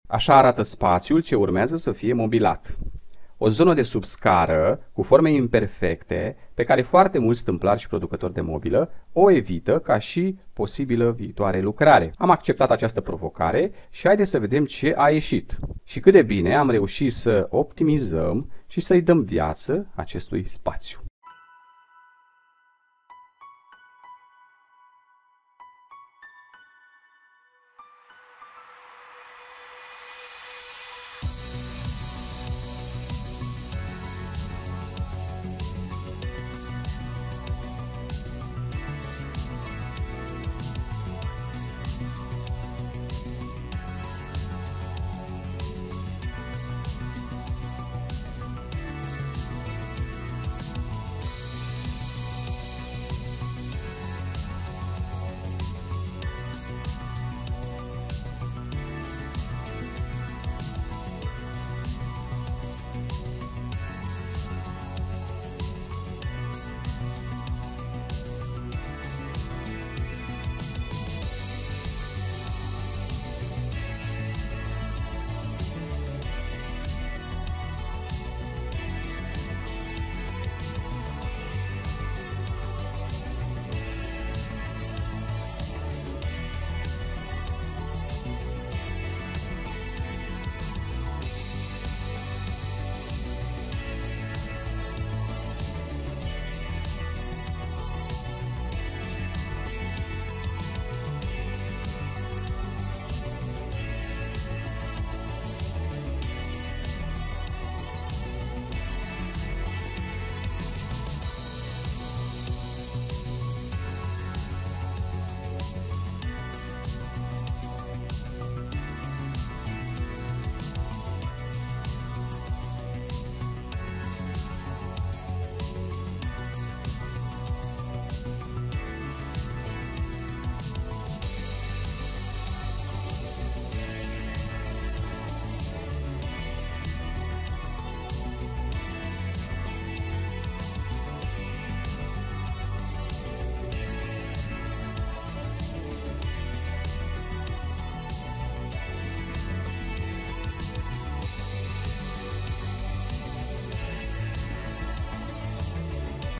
Așa arată spațiul ce urmează să fie mobilat. O zonă de subscară cu forme imperfecte pe care foarte mulți tâmplari și producători de mobilă o evită ca și posibilă viitoare lucrare. Am acceptat această provocare și haideți să vedem ce a ieșit și cât de bine am reușit să optimizăm și să-i dăm viață acestui spațiu.